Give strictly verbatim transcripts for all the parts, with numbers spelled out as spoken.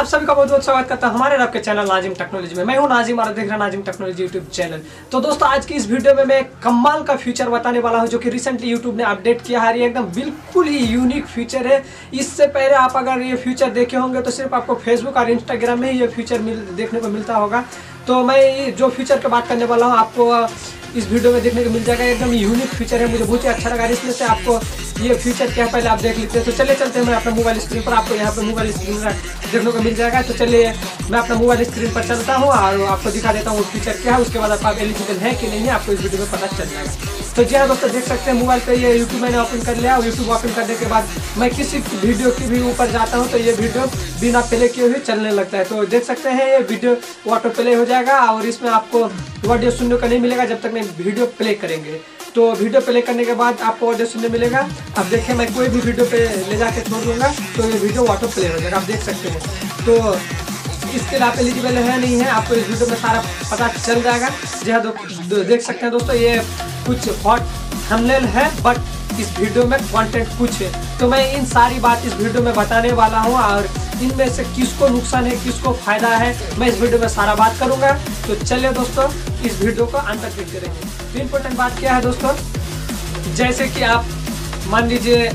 आप सभी का बहुत बहुत स्वागत करता हूं हमारे आपके चैनल नाजिम टेक्नोलॉजी में। मैं हूं नाजिम और देख रहा नाजिम टेक्नोलॉजी यूट्यूब चैनल। तो दोस्तों आज की इस वीडियो में मैं कमाल का फीचर बताने वाला हूं जो कि रिसेंटली यूट्यूब ने अपडेट किया है। ये एकदम बिल्कुल ही यूनिक फीचर है। इससे पहले आप अगर ये फीचर देखे होंगे तो सिर्फ आपको फेसबुक और इंस्टाग्राम में ही ये फीचर मिल देखने को मिलता होगा। तो मैं जो फीचर की बात करने वाला हूँ आपको इस वीडियो में देखने को मिल जाएगा। एकदम यूनिक फीचर है, मुझे बहुत ही अच्छा लगा, इसमें से आपको ये फीचर क्या है पहले आप देख लेते हैं। तो चले चलते हैं, मैं अपना मोबाइल स्क्रीन पर आपको यहाँ पर मोबाइल स्क्रीन देखने को मिल जाएगा। तो चलिए मैं अपना मोबाइल स्क्रीन पर चलता हूँ और आपको दिखा देता हूँ वो फीचर क्या है। उसके बाद आप एलिजिबल है कि नहीं है आपको इस वीडियो में पता चल जाएगा। तो जी हाँ दोस्तों, देख सकते हैं मोबाइल पे ये यूट्यूब मैंने ओपन कर लिया और यूट्यूब ओपन करने के बाद मैं किसी वीडियो की भी ऊपर जाता हूँ तो ये वीडियो बिना प्ले किए हुए चलने लगता है। तो देख सकते हैं ये वीडियो ऑटो प्ले हो जाएगा और इसमें आपको ऑडियो सुनने को नहीं मिलेगा जब तक मैं वीडियो प्ले करेंगे। तो वीडियो प्ले करने के बाद आपको ऑडियो सुनने मिलेगा। अब देखिए मैं कोई भी वीडियो पे ले जाके छोड़ दूंगा तो ये वीडियो ऑटो प्ले हो जाएगा, आप देख सकते हैं। तो इसके लिए आप एलिजिबल है नहीं है आपको इस वीडियो में सारा पता चल जाएगा। जी हाँ दो, देख सकते हैं दोस्तों, ये कुछ हॉट थंबनेल है बट इस वीडियो में कंटेंट कुछ है। तो मैं इन सारी बात इस वीडियो में बताने वाला हूँ और इनमें से किसको नुकसान है किसको फायदा है मैं इस वीडियो में सारा बात करूंगा। तो चलिए दोस्तों इस वीडियो को अंत तक देखते रहेंगे। तो इम्पोर्टेंट बात क्या है दोस्तों, जैसे कि आप मान लीजिए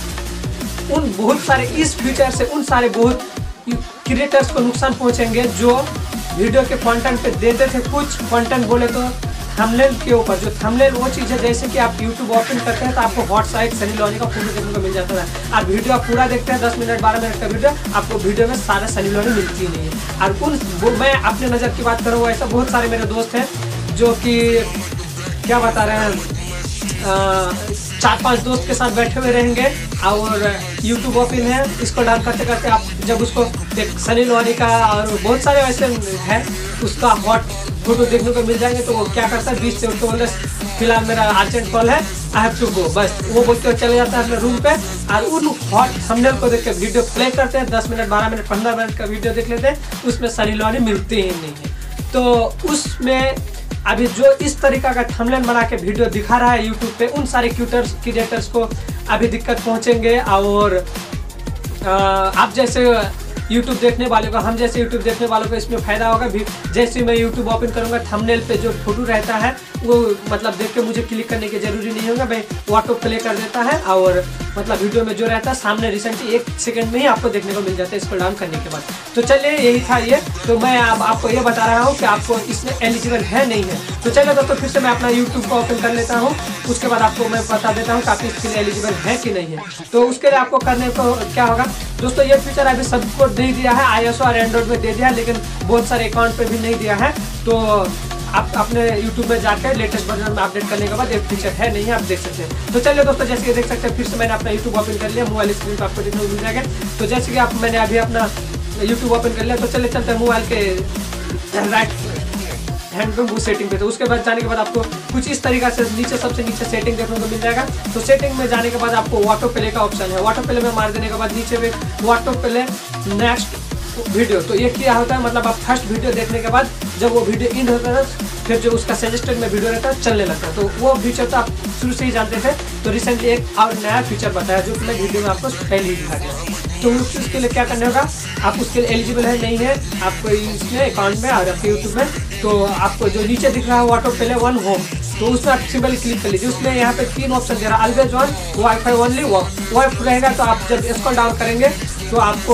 उन बहुत सारे इस फीचर से उन सारे बहुत क्रिएटर्स को नुकसान पहुंचेंगे जो वीडियो के कंटेंट पे देते थे कुछ कंटेंट बोले तो थंबनेल के ऊपर। जो थंबनेल वो चीज़ है जैसे कि आप यूट्यूब ओपन करते हैं तो आपको हॉट साइड सनी लियोनी का फोटो देखने को मिल जाता है और वीडियो आप पूरा देखते हैं दस मिनट बारह मिनट का वीडियो, आपको वीडियो में सारा सनी लियोनी मिलती ही नहीं है। और उन वो मैं अपने नज़र की बात करूँ ऐसा बहुत सारे मेरे दोस्त हैं जो कि क्या बता रहे हैं चार पांच दोस्त के साथ बैठे हुए रहेंगे और यूट्यूब ओपन है, इसको डाउन करते करते आप जब उसको एक सनी लियोनी का और बहुत सारे वैसे हैं उसका हॉट फोटो देखने को मिल जाएंगे तो वो क्या करता है बीच से उसको बोलते फिलहाल मेरा अर्जेंट कॉल है आई हैव टू गो, बस वो बोलते हुए चले जाता है अपने रूम पे और उन हॉट थंबनेल को देख के वीडियो प्ले करते हैं। दस मिनट बारह मिनट पंद्रह मिनट का वीडियो देख लेते हैं, उसमें सनी लियोनी मिलते ही नहीं है। तो उसमें अभी जो इस तरीका का थंबनेल बना के वीडियो दिखा रहा है यूट्यूब पे उन सारे क्रिएटर्स क्रिएटर्स को अभी दिक्कत पहुंचेंगे और आ, आप जैसे यूट्यूब देखने वाले को हम जैसे यूट्यूब देखने वालों को इसमें फायदा होगा भी। जैसे मैं यूट्यूब ओपन करूंगा थंबनेल पे जो फोटो रहता है वो मतलब देख के मुझे क्लिक करने की जरूरी नहीं होगा, भाई ऑटो प्ले कर देता है और मतलब वीडियो में जो रहता है सामने रिसेंटली एक सेकंड में ही आपको देखने को मिल जाता है इसको डाउन करने के बाद। तो चलिए यही था ये। तो मैं अब आपको ये बता रहा हूँ कि आपको इसमें एलिजिबल है नहीं है। तो चलिए दोस्तों फिर से मैं अपना यूट्यूब को ओपन कर लेता हूँ, उसके बाद आपको मैं बता देता हूँ कि आप इसके लिए एलिजिबल है कि नहीं है। तो उसके लिए आपको करने को क्या होगा दोस्तों, ये फीचर अभी सबको नहीं दिया है, आईओएस और एंड्रॉइड में दे दिया है लेकिन बहुत सारे अकाउंट पे भी नहीं दिया है। तो आप अपने यूट्यूब में जाकर लेटेस्ट वर्जन में अपडेट करने के बाद एक फीचर है नहीं है आप देख सकते हैं। तो चलिए दोस्तों जैसे कि देख सकते हैं फिर से मैंने अपना यूट्यूब ओपन कर लिया, मोबाइल स्क्रीन पर आपको देखने को मिल जाएगा। तो जैसे कि आप मैंने अभी अपना यूट्यूब ओपन कर लिया तो चले चलते हैं मोबाइल के राइट हैंड पे वो सेटिंग पे। तो उसके बाद जाने के बाद आपको कुछ इस तरीका से नीचे सबसे नीचे सेटिंग देखने को मिल जाएगा। तो सेटिंग में जाने के बाद आपको ऑटो प्ले का ऑप्शन है, ऑटो प्ले में मार देने के बाद नीचे में ऑटो प्ले नेक्स्ट वीडियो। तो ये क्या होता है मतलब आप फर्स्ट वीडियो देखने के बाद जब वो वीडियो इंड होता है फिर जो उसका सजेस्टेड में वीडियो रहता है चलने लगता है। तो वो फीचर तो आप शुरू से ही जानते थे, तो रिसेंटली एक और नया फीचर बताया जो कि मैं वीडियो में आपको पहले ही दिखा दिया। तो उसके लिए क्या करना होगा, आप उसके लिए एलिजिबल है नहीं है आपको इसमें अकाउंट में और आपके यूट्यूब में। तो आपको जो नीचे दिख रहा है ऑटो प्ले वन होम, तो उसमें आप सिंपल क्लिक कर लीजिए। उसमें यहाँ पे तीन ऑप्शन दे रहा है, always on, wifi only, wifi रहेगा तो आप जब स्क्रॉल डाउन करेंगे तो आपको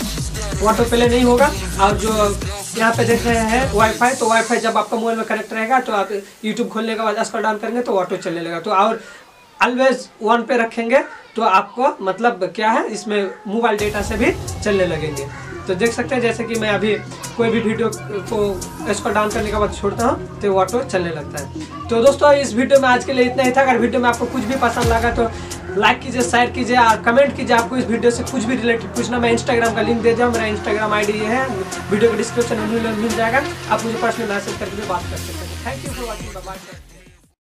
ऑटो प्ले नहीं होगा। और जो यहाँ पे देख रहे हैं वाईफाई, तो वाईफाई जब आपका मोबाइल में कनेक्ट रहेगा तो आप यूट्यूब खोलने के बाद स्क्रॉल डाउन करेंगे तो ऑटो चलने लगेगा। तो और ऑलवेज वन पे रखेंगे तो आपको मतलब क्या है इसमें मोबाइल डेटा से भी चलने लगेंगे। तो देख सकते हैं जैसे कि मैं अभी कोई भी वीडियो को स्क्रॉल डाउन करने के बाद छोड़ता हूँ तो ऑटो चलने लगता है। तो दोस्तों इस वीडियो में आज के लिए इतना ही था। अगर वीडियो में आपको कुछ भी पसंद लगा तो लाइक कीजिए, शेयर कीजिए और कमेंट कीजिए आपको इस वीडियो से कुछ भी रिलेटेड पूछना। मैं इंस्टाग्राम का लिंक दे दिया, मेरा इंस्टाग्राम आई डी है वीडियो के डिस्क्रिप्शन में मिल जाएगा, आप मुझे पर्सनल मैसेज करके भी बात कर सकते हैं। Thank you for watching. Bye bye.